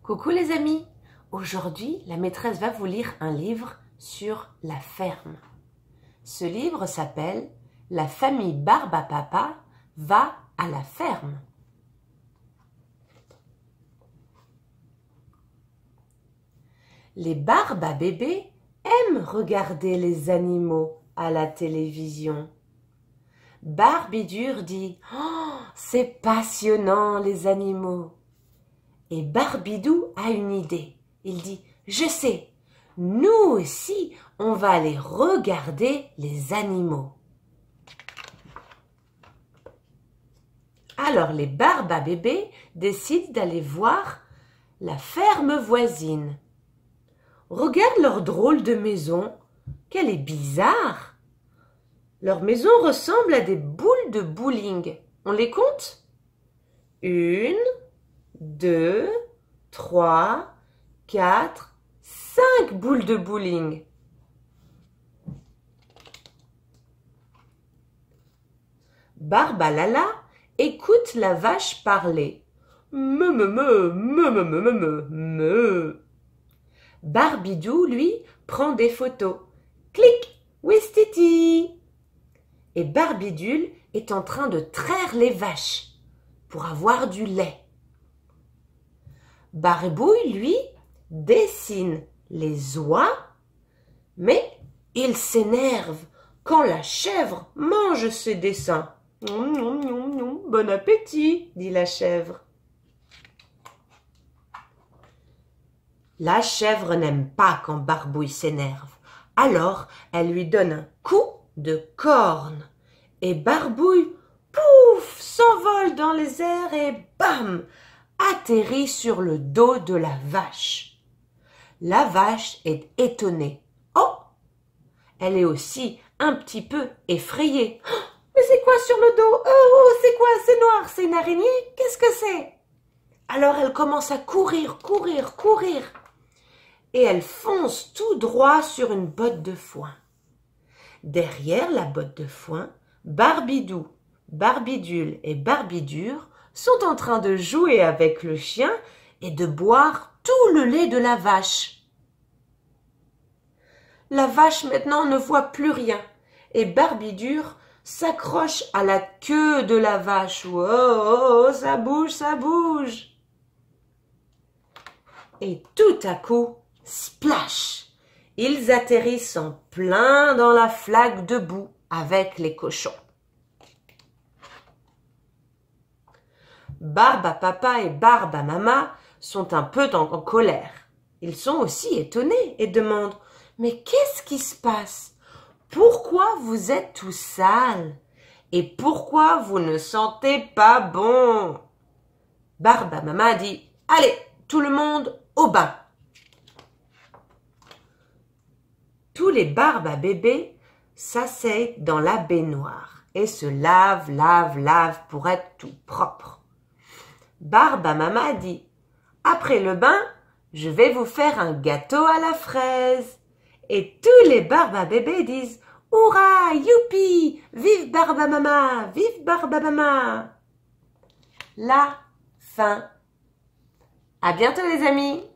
Coucou les amis, aujourd'hui la maîtresse va vous lire un livre sur la ferme. Ce livre s'appelle « La famille Barbe à Papa va à la ferme ». Les barbes à bébé aiment regarder les animaux à la télévision. Barbidure dit « Oh, c'est passionnant les animaux !» Et Barbidou a une idée. Il dit « Je sais, nous aussi, on va aller regarder les animaux. » Alors les barbes à bébé décident d'aller voir la ferme voisine. Regarde leur drôle de maison, qu'elle est bizarre. Leur maison ressemble à des boules de bowling. On les compte? 1, 2, 3, 4, 5 boules de bowling. Barbalala écoute la vache parler. Me, me, me, me, me, me, me, me. Barbidou, lui, prend des photos. Clic, Wistiti. Et Barbidule est en train de traire les vaches pour avoir du lait. Barbouille, lui, dessine les oies, mais il s'énerve quand la chèvre mange ses dessins. Bon appétit, dit la chèvre. La chèvre n'aime pas quand Barbouille s'énerve. Alors, elle lui donne un coup de corne. Et Barbouille, pouf, s'envole dans les airs et bam, atterrit sur le dos de la vache. La vache est étonnée. Oh! Elle est aussi un petit peu effrayée. Oh, mais c'est quoi sur le dos? Oh, c'est quoi? C'est noir, c'est une araignée? Qu'est-ce que c'est? Alors elle commence à courir, courir, courir. Et elle fonce tout droit sur une botte de foin. Derrière la botte de foin, Barbidou, Barbidule et Barbidure sont en train de jouer avec le chien et de boire tout le lait de la vache. La vache maintenant ne voit plus rien et Barbidure s'accroche à la queue de la vache. Oh, oh, oh, ça bouge, ça bouge. Et tout à coup, splash! Ils atterrissent en plein dans la flaque de boue avec les cochons. Barbe à papa et Barbe à maman sont un peu en colère. Ils sont aussi étonnés et demandent « Mais qu'est-ce qui se passe? Pourquoi vous êtes tous sales? Et pourquoi vous ne sentez pas bon? » Barbe à maman dit « Allez, tout le monde au bain !» Tous les barbes à bébé s'asseyent dans la baignoire et se lavent, lavent pour être tout propre. Barbe à maman dit « Après le bain, je vais vous faire un gâteau à la fraise. » Et tous les barbes à bébé disent « Hourra, youpi, vive Barbe à maman, vive Barbe à maman !» La fin. À bientôt les amis.